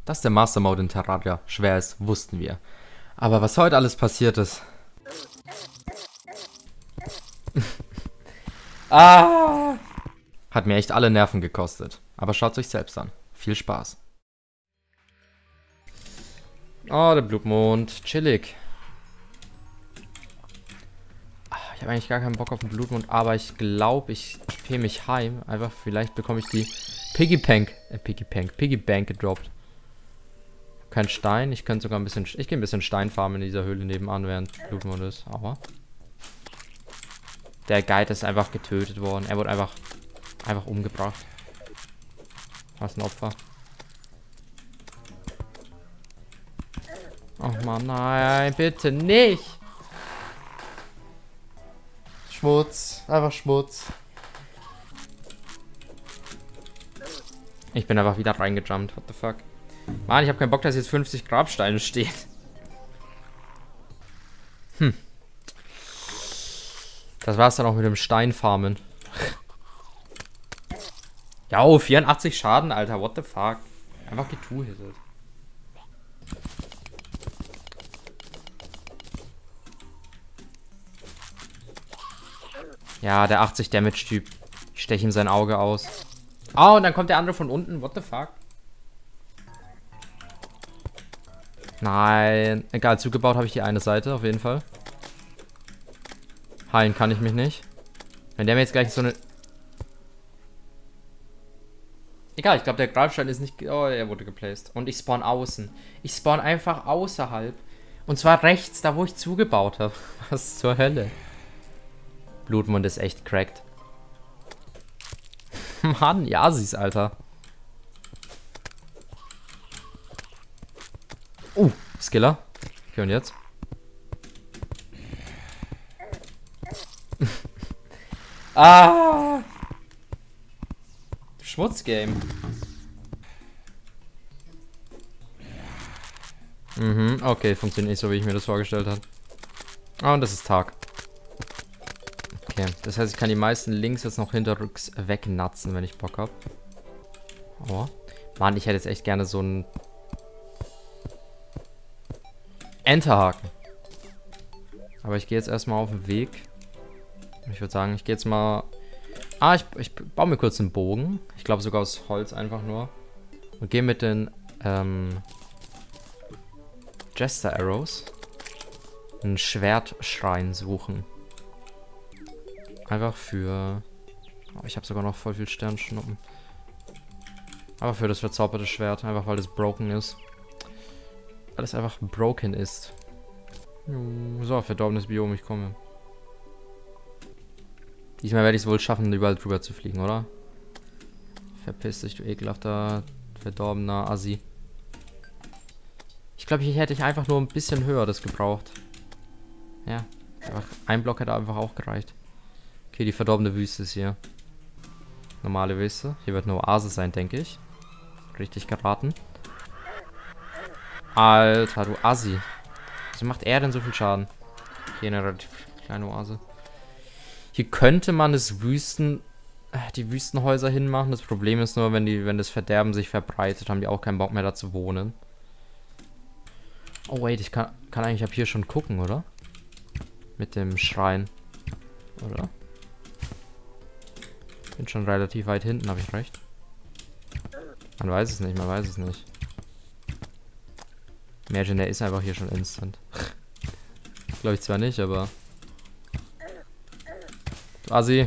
Dass der Master Mode in Terraria schwer ist, wussten wir. Aber was heute alles passiert ist... Hat mir echt alle Nerven gekostet. Aber schaut euch selbst an. Viel Spaß. Oh, der Blutmond. Chillig. Ich habe eigentlich gar keinen Bock auf den Blutmond, aber ich glaube, ich gehe mich heim. Einfach, vielleicht bekomme ich die Piggy Bank gedroppt. Kein Stein. Ich könnte sogar ein bisschen... Ich gehe ein bisschen Stein farmen in dieser Höhle nebenan, während Blutmond ist. Aber... Der Guide ist einfach getötet worden. Er wurde einfach umgebracht. Was ein Opfer. Oh Mann, nein, bitte nicht. Schmutz, einfach Schmutz. Ich bin einfach wieder reingejumpt, what the fuck. Mann, ich habe keinen Bock, dass jetzt 50 Grabsteine stehen. Das war's dann auch mit dem Steinfarmen. Ja, oh, 84 Schaden, Alter, what the fuck. Einfach getuhittet. Ja, der 80 Damage-Typ. Ich steche ihm sein Auge aus. Oh, und dann kommt der andere von unten. What the fuck? Nein. Egal, zugebaut habe ich die eine Seite, auf jeden Fall. Heilen kann ich mich nicht. Wenn der mir jetzt gleich so eine... Egal, ich glaube, der Grabstein ist nicht... Oh, er wurde geplaced. Und ich spawn außen. Ich spawn einfach außerhalb. Und zwar rechts, da wo ich zugebaut habe. Was zur Hölle? Blutmond ist echt cracked. Mann, ja, sie ist, Alter. Skiller. Okay, und jetzt? Schmutzgame. Okay, funktioniert nicht so, wie ich mir das vorgestellt habe. Ah, und das ist Tag. Okay, das heißt, ich kann die meisten Links jetzt noch hinterrücks wegnatzen, wenn ich Bock habe. Oh. Mann, ich hätte jetzt echt gerne so einen Enterhaken. Aber ich gehe jetzt erstmal auf den Weg. Ich würde sagen, ich gehe jetzt mal... ich baue mir kurz einen Bogen. Ich glaube sogar aus Holz einfach nur. Und gehe mit den Jester Arrows einen Schwertschrein suchen. Einfach für... Oh, ich habe sogar noch voll viel Sternschnuppen. Aber für das verzauberte Schwert. Einfach weil das broken ist. Weil es einfach broken ist. So, verdorbenes Biom, ich komme. Diesmal werde ich es wohl schaffen, überall drüber zu fliegen, oder? Verpiss dich, du ekelhafter, verdorbener Assi. Ich glaube, hier hätte ich einfach nur ein bisschen höher das gebraucht. Ja, einfach ein Block hätte einfach auch gereicht. Okay, die verdorbene Wüste ist hier. Normale Wüste. Hier wird eine Oase sein, denke ich. Richtig geraten. Alter, du Assi. Wieso macht er denn so viel Schaden? Hier eine relativ kleine Oase. Hier könnte man die Wüstenhäuser hinmachen. Das Problem ist nur, wenn das Verderben sich verbreitet, haben die auch keinen Bock mehr da zu wohnen. Oh wait, ich kann eigentlich ab hier schon gucken, oder? Mit dem Schrein. Oder? Bin schon relativ weit hinten, habe ich recht? Man weiß es nicht, man weiß es nicht. Imagine, der ist einfach hier schon instant. Glaube ich zwar nicht, aber... Du Assi.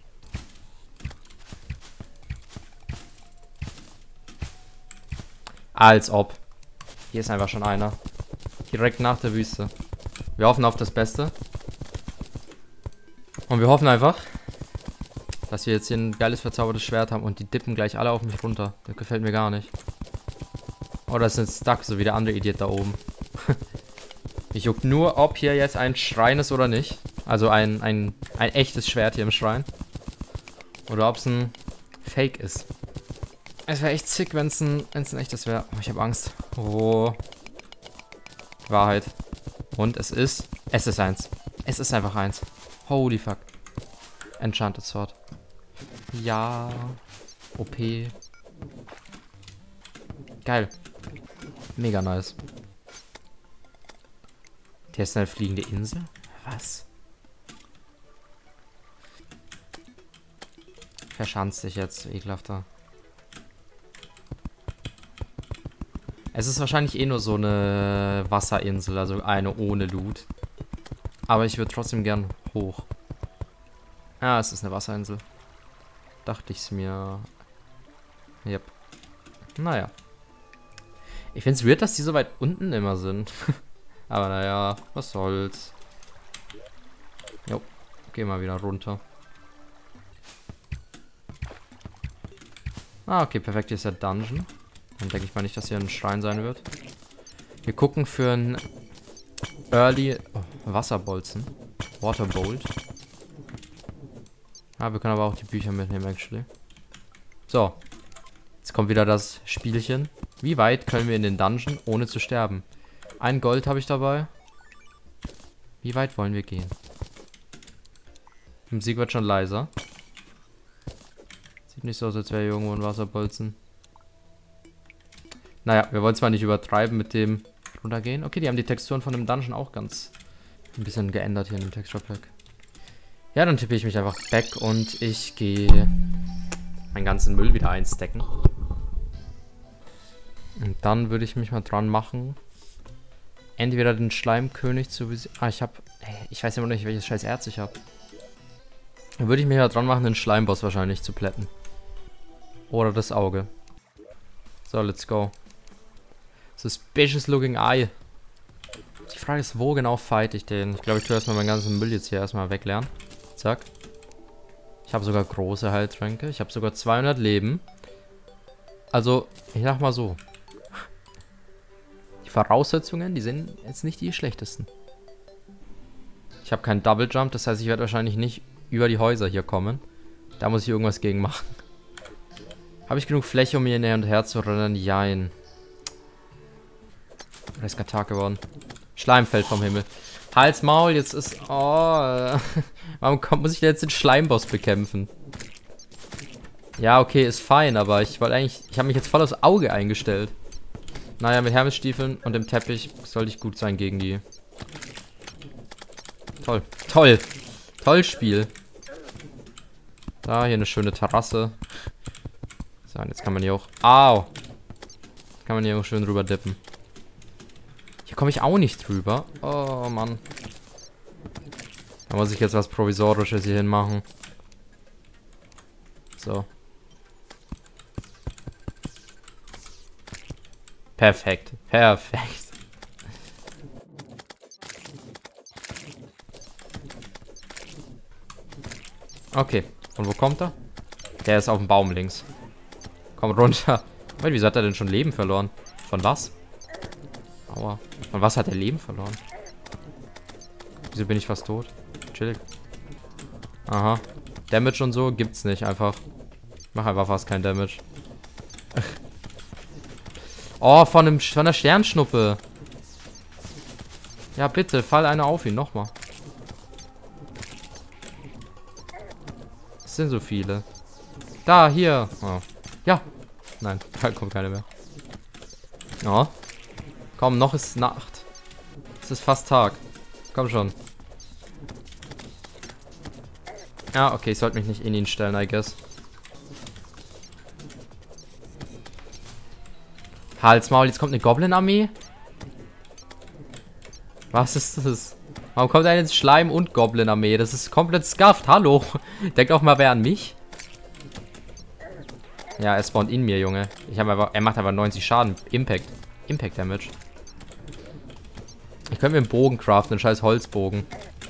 Als ob. Hier ist einfach schon einer. Direkt nach der Wüste. Wir hoffen auf das Beste. Und wir hoffen einfach, dass wir jetzt hier ein geiles verzaubertes Schwert haben und die dippen gleich alle auf mich runter. Das gefällt mir gar nicht. Oder es sind stuck, so wie der andere Idiot da oben. Ich juckt nur, ob hier jetzt ein Schrein ist oder nicht. Also ein echtes Schwert hier im Schrein. Oder ob es ein Fake ist. Es wäre echt sick, wenn es ein echtes wäre. Oh, ich habe Angst. Oh. Wahrheit. Und es ist eins. Es ist einfach eins. Holy fuck. Enchanted Sword. Ja. OP. Geil. Mega nice. Der ist eine fliegende Insel? Was? Verschanzt dich jetzt, ekelhafter. Es ist wahrscheinlich eh nur so eine Wasserinsel, also eine ohne Loot. Aber ich würde trotzdem gern hoch. Ah, es ist eine Wasserinsel. Dachte ich's mir. Yep. Naja. Ich find's weird, dass die so weit unten immer sind. Aber naja, was soll's. Jo, geh mal wieder runter. Ah, okay, perfekt, hier ist der Dungeon. Dann denke ich mal nicht, dass hier ein Schrein sein wird. Wir gucken für ein Early Wasserbolzen. Waterbolt. Ah, wir können aber auch die Bücher mitnehmen, actually. So. Jetzt kommt wieder das Spielchen. Wie weit können wir in den Dungeon, ohne zu sterben? 1 Gold habe ich dabei. Wie weit wollen wir gehen? Die Musik wird schon leiser. Sieht nicht so aus, als wäre hier irgendwo ein Wasserbolzen. Naja, wir wollen zwar nicht übertreiben mit dem runtergehen. Okay, die haben die Texturen von dem Dungeon auch ganz ein bisschen geändert hier in dem Texture Pack. Ja, dann tippe ich mich einfach back und ich gehe meinen ganzen Müll wieder einstecken. Und dann würde ich mich mal dran machen, entweder den Schleimkönig zu besiegen. Ah, ich weiß immer noch nicht, welches scheiß Erz ich habe. Dann würde ich mich mal dran machen, den Schleimboss wahrscheinlich zu plätten. Oder das Auge. So, let's go. Suspicious looking eye. Die Frage ist, wo genau fight ich den? Ich glaube, ich tue erstmal meinen ganzen Müll jetzt hier erstmal weglernen. Zack. Ich habe sogar große Heiltränke. Ich habe sogar 200 Leben. Also, ich sag mal so. Die Voraussetzungen, die sind jetzt nicht die schlechtesten. Ich habe keinen Double Jump, das heißt, ich werde wahrscheinlich nicht über die Häuser hier kommen. Da muss ich irgendwas gegen machen. Habe ich genug Fläche, um hier näher und her zu rennen? Jein. Da ist gerade Tag geworden. Schleim fällt vom Himmel. Hals, Maul, jetzt ist... Oh. Warum muss ich denn jetzt den Schleimboss bekämpfen? Ja, okay, ist fein, aber ich wollte eigentlich... Ich habe mich jetzt voll aufs Auge eingestellt. Naja, mit Hermesstiefeln und dem Teppich sollte ich gut sein gegen die... Toll. Toll. Toll Spiel. Da, hier eine schöne Terrasse. So, und jetzt kann man hier auch... Au! Kann man hier auch schön rüber dippen. Hier komme ich auch nicht drüber. Oh, Mann. Da muss ich jetzt was Provisorisches hier hinmachen. So. Perfekt. Perfekt. Okay. Und wo kommt er? Der ist auf dem Baum links. Komm runter. Wieso hat er denn schon Leben verloren? Von was? Aua. Von was hat er Leben verloren? Wieso bin ich fast tot? Chillig. Aha. Damage und so gibt's nicht einfach. Ich mach einfach fast kein Damage. Oh, von der Sternschnuppe. Ja, bitte, fall einer auf ihn. Nochmal. Es sind so viele. Da, hier. Oh. Ja. Nein, da kommt keiner mehr. Oh. Komm, noch ist Nacht. Es ist fast Tag. Komm schon. Ja, okay, ich sollte mich nicht in ihn stellen, I guess. Hals, Maul, jetzt kommt eine Goblin-Armee. Was ist das? Warum kommt da jetzt Schleim- und Goblin-Armee? Das ist komplett scuffed. Hallo. Denkt auch mal wer an mich. Ja, er spawnt in mir, Junge. Er macht aber 90 Schaden. Impact. Impact Damage. Ich könnte mir einen Bogen craften, einen scheiß Holzbogen.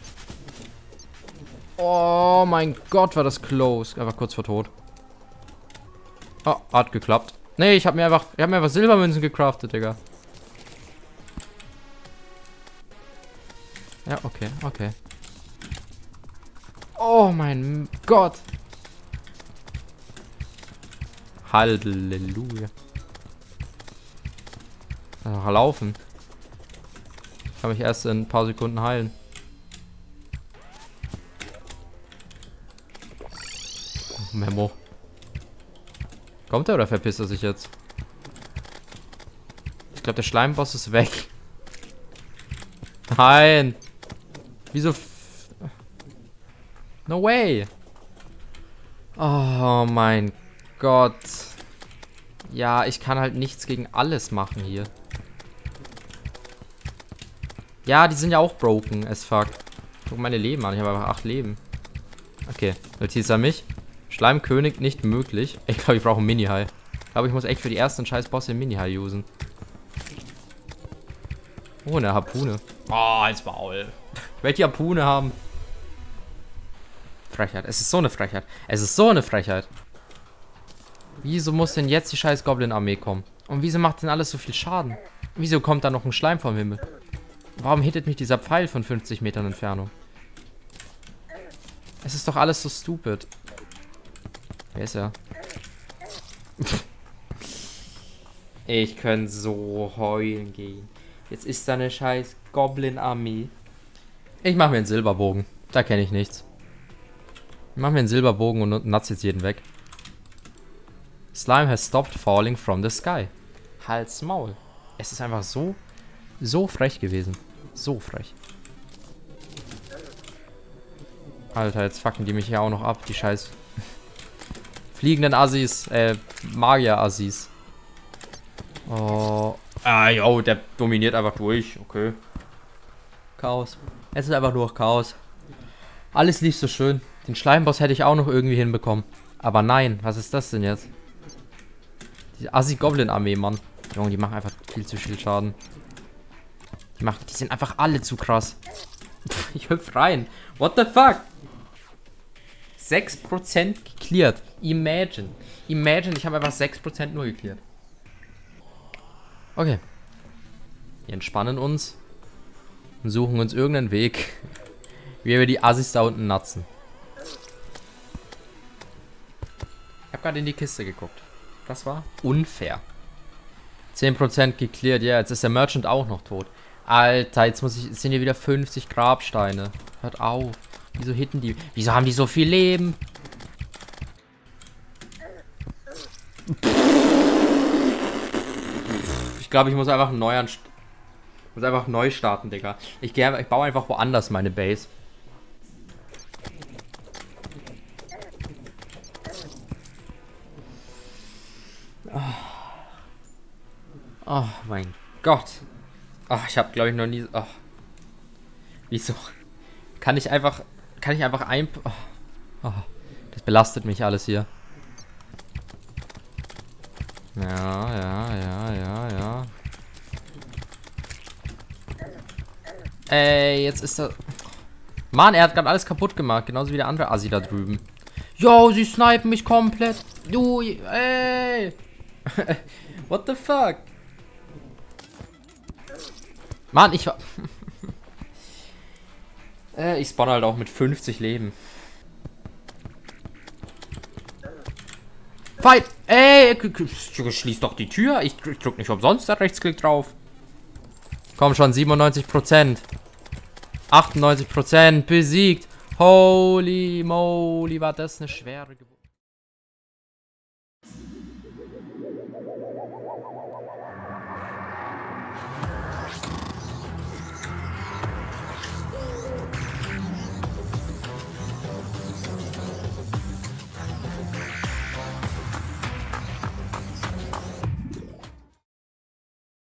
Oh mein Gott, war das close. Einfach kurz vor Tod. Oh, hat geklappt. Nee, ich habe mir einfach Silbermünzen gecraftet, Digga. Ja, okay, okay. Oh mein Gott. Halleluja. Ach, laufen. Ich kann mich erst in ein paar Sekunden heilen. Oh, Memo. Kommt er oder verpisst er sich jetzt? Ich glaube, der Schleimboss ist weg. Nein. Wieso? No way. Oh mein Gott. Ja, ich kann halt nichts gegen alles machen hier. Ja, die sind ja auch broken as fuck. Guck meine Leben an. Ich habe einfach 8 Leben. Okay, Notiz an mich. Schleimkönig nicht möglich. Ich glaube, ich brauche einen Mini-High. Ich glaube, ich muss echt für die ersten scheiß Bosse einen Mini-High usen. Oh, eine Harpune. Oh, ins Maul. Ich will die Harpune haben. Frechheit. Es ist so eine Frechheit. Es ist so eine Frechheit. Wieso muss denn jetzt die scheiß Goblin-Armee kommen? Und wieso macht denn alles so viel Schaden? Wieso kommt da noch ein Schleim vom Himmel? Warum hittet mich dieser Pfeil von 50 Metern Entfernung? Es ist doch alles so stupid. Wer ist er? Ich könnte so heulen gehen. Jetzt ist da eine scheiß Goblin-Armee. Ich mache mir einen Silberbogen. Da kenne ich nichts. Ich mache mir einen Silberbogen und natz jetzt jeden weg. Slime has stopped falling from the sky. Hals Maul. Es ist einfach so frech gewesen. So frech. Alter, jetzt fucken die mich hier auch noch ab, die scheiß fliegenden Assis, Magier-Assis. Oh. Ah, jo, der dominiert einfach durch. Okay. Chaos. Es ist einfach nur Chaos. Alles lief so schön. Den Schleimboss hätte ich auch noch irgendwie hinbekommen. Aber nein, was ist das denn jetzt? Die Assi-Goblin-Armee, Mann. Junge, die machen einfach viel zu viel Schaden. Die sind einfach alle zu krass. Ich hüpf rein. What the fuck? 6% geklärt. Imagine. Imagine, ich habe einfach 6% nur geklärt. Okay. Wir entspannen uns. Und suchen uns irgendeinen Weg, wie wir die Assis da unten natzen. Ich habe gerade in die Kiste geguckt. Das war unfair. 10% geklärt. Ja, jetzt ist der Merchant auch noch tot. Alter, jetzt sind hier wieder 50 Grabsteine. Hört auf. Wieso hitten die? Wieso haben die so viel Leben? Ich glaube, ich muss einfach neu starten, Digga. Ich baue einfach woanders meine Base. Oh mein Gott. Ach, ich habe, glaube ich, noch nie... Oh. Wieso? Kann ich einfach Oh. Oh. Das belastet mich alles hier. Ja. Ey, jetzt ist er... Mann, er hat gerade alles kaputt gemacht. Genauso wie der andere Assi da drüben. Yo, sie snipen mich komplett. Du, ey. What the fuck? Mann, ich war... ich spawn halt auch mit 50 Leben. Fight! Ey, schließ doch die Tür. Ich drück nicht umsonst da Rechtsklick drauf. Komm schon, 97%. 98% besiegt. Holy moly, war das eine schwere Geburt.